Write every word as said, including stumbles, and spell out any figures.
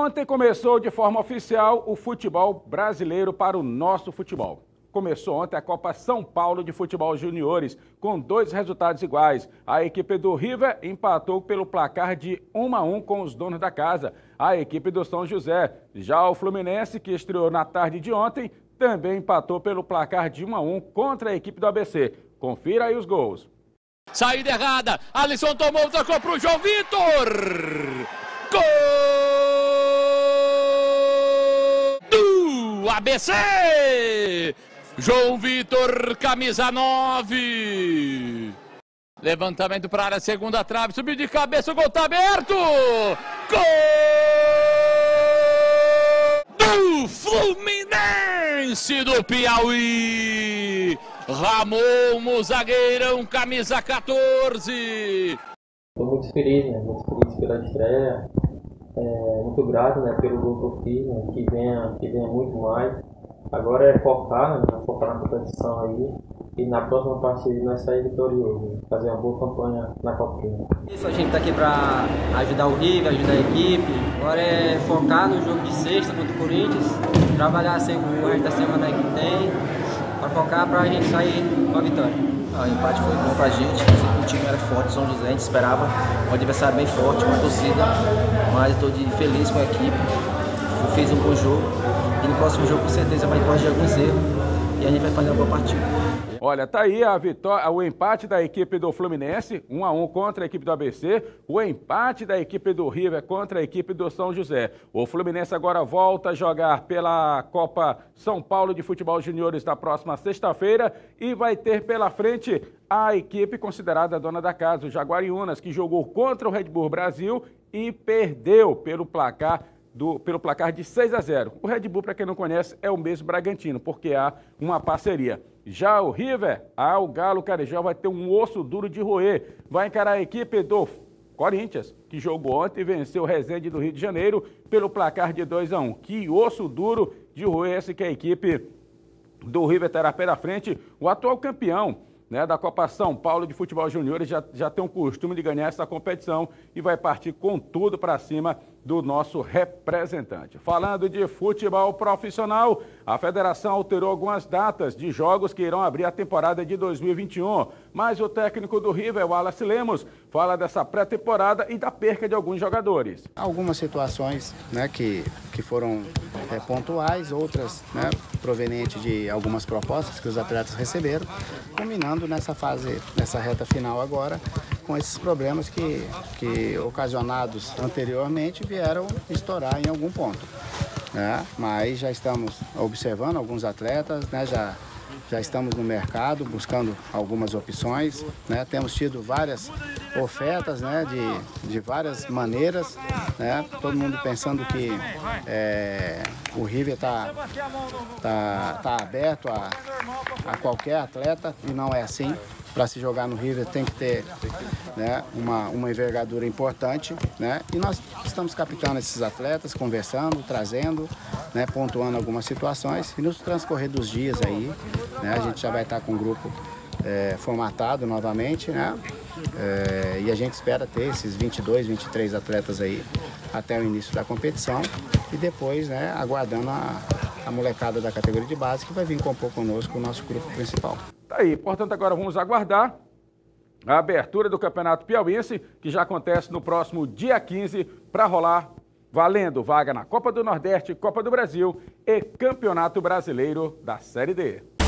Ontem começou de forma oficial o futebol brasileiro para o nosso futebol. Começou ontem a Copa São Paulo de Futebol Juniores, com dois resultados iguais. A equipe do River empatou pelo placar de um a um com os donos da casa, a equipe do São José. Já o Fluminense, que estreou na tarde de ontem, também empatou pelo placar de um a um contra a equipe do A B C. Confira aí os gols. Saída errada, Alisson tomou, tocou para o João Vitor. Gol do A B C! João Vitor, camisa nove. Levantamento para a área, segunda trave, subiu de cabeça, o gol está aberto. Gol do Fluminense do Piauí. Ramon, o zagueirão, camisa quatorze. Estou muito feliz, né? Muito feliz pela estreia. É, muito grato, né, pelo gol que eu fiz, né? que, venha, que venha muito mais. Agora é focar, né? Focar na competição aí. E na próxima partida nós sair vitorioso, né? Fazer uma boa campanha na Copinha. Isso, a gente está aqui para ajudar o River, ajudar a equipe. Agora é focar no jogo de sexta contra o Corinthians. Trabalhar assim, o resto da semana que tem. Para focar para a gente sair com a vitória. Ah, o empate foi bom para a gente, o time era forte, São José, a gente esperava um adversário bem forte, uma torcida, mas estou feliz com a equipe, fiz um bom jogo e no próximo jogo com certeza vai corrigir alguns erros e a gente vai fazer uma boa partida. Olha, tá aí a vitória, o empate da equipe do Fluminense, um a um contra a equipe do A B C, o empate da equipe do River contra a equipe do São José. O Fluminense agora volta a jogar pela Copa São Paulo de Futebol Juniores na próxima sexta-feira e vai ter pela frente a equipe considerada dona da casa, o Jaguariúnas, que jogou contra o Red Bull Brasil e perdeu pelo placar Do, pelo placar de seis a zero. O Red Bull, para quem não conhece, é o mesmo Bragantino, porque há uma parceria. Já o River, ah, o Galo Carijó vai ter um osso duro de roer. Vai encarar a equipe do Corinthians, que jogou ontem e venceu o Resende do Rio de Janeiro pelo placar de dois a um. Que osso duro de roer esse que a equipe do River terá pela frente. O atual campeão, né, da Copa São Paulo de Futebol Juniores já, já tem o costume de ganhar essa competição e vai partir com tudo para cima do nosso representante. Falando de futebol profissional, a federação alterou algumas datas de jogos que irão abrir a temporada de dois mil e vinte e um, mas o técnico do River, Wallace Lemos, fala dessa pré-temporada e da perca de alguns jogadores. Algumas situações, né, que, que foram é, pontuais, outras, né, provenientes de algumas propostas que os atletas receberam, culminando nessa fase, nessa reta final agora, com esses problemas que, que ocasionados anteriormente vieram estourar em algum ponto, né? Mas já estamos observando alguns atletas, né? já, já estamos no mercado buscando algumas opções, né? Temos tido várias ofertas, né? de, de várias maneiras, né? Todo mundo pensando que é, o River está tá, tá aberto a, a qualquer atleta e não é assim. Para se jogar no River tem que ter, né, uma, uma envergadura importante, né? E nós estamos captando esses atletas, conversando, trazendo, né, pontuando algumas situações e no transcorrer dos dias aí, né, a gente já vai estar com o grupo é, formatado novamente, né? É, e a gente espera ter esses vinte e dois, vinte e três atletas aí até o início da competição e depois, né, aguardando a, a molecada da categoria de base que vai vir compor conosco o nosso grupo principal. Tá aí, portanto, agora vamos aguardar a abertura do Campeonato Piauiense, que já acontece no próximo dia quinze, para rolar valendo vaga na Copa do Nordeste, Copa do Brasil e Campeonato Brasileiro da Série D.